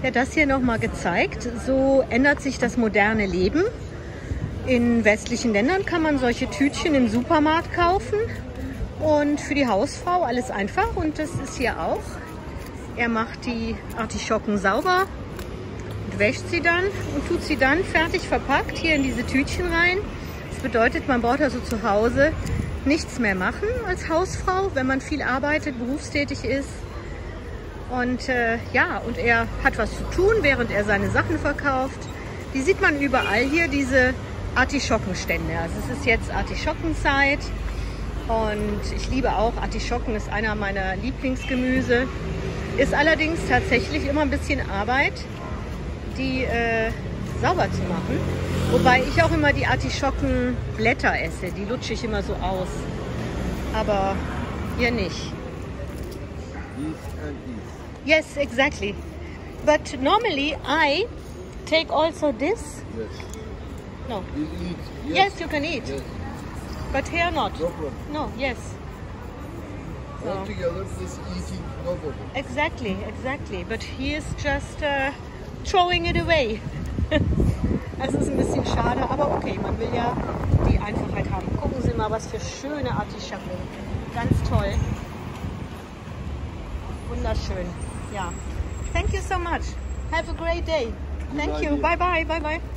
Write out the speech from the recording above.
Ja, das hier nochmal gezeigt. So ändert sich das moderne Leben. In westlichen Ländern kann man solche Tütchen im Supermarkt kaufen. Und für die Hausfrau alles einfach. Und das ist hier auch. Er macht die Artischocken sauber und wäscht sie dann und tut sie dann fertig verpackt hier in diese Tütchen rein. Das bedeutet, man braucht also zu Hause nichts mehr machen als Hausfrau, wenn man viel arbeitet, berufstätig ist. Und ja, und er hat was zu tun, während er seine Sachen verkauft. Die sieht man überall hier, diese Artischockenstände. Also es ist jetzt Artischockenzeit und ich liebe auch Artischocken, ist einer meiner Lieblingsgemüse. Ist allerdings tatsächlich immer ein bisschen Arbeit, die sauber zu machen. Wobei ich auch immer die Artischockenblätter esse, die lutsche ich immer so aus. Aber ihr nicht. Yes, exactly. But normally I take also this. Yes. No. You eat. Yes, you can eat. Yes. But here not. No problem. No, yes. So. Altogether, this eating, no problem. Exactly, exactly. But he is just throwing it away. Also ist ein bisschen schade, aber okay, man will ja die Einfachheit haben. Gucken Sie mal, was für schöne Artischocken. Ganz toll. Wunderschön. Ja. Thank you so much. Have a great day. Thank you. Bye bye. Bye bye.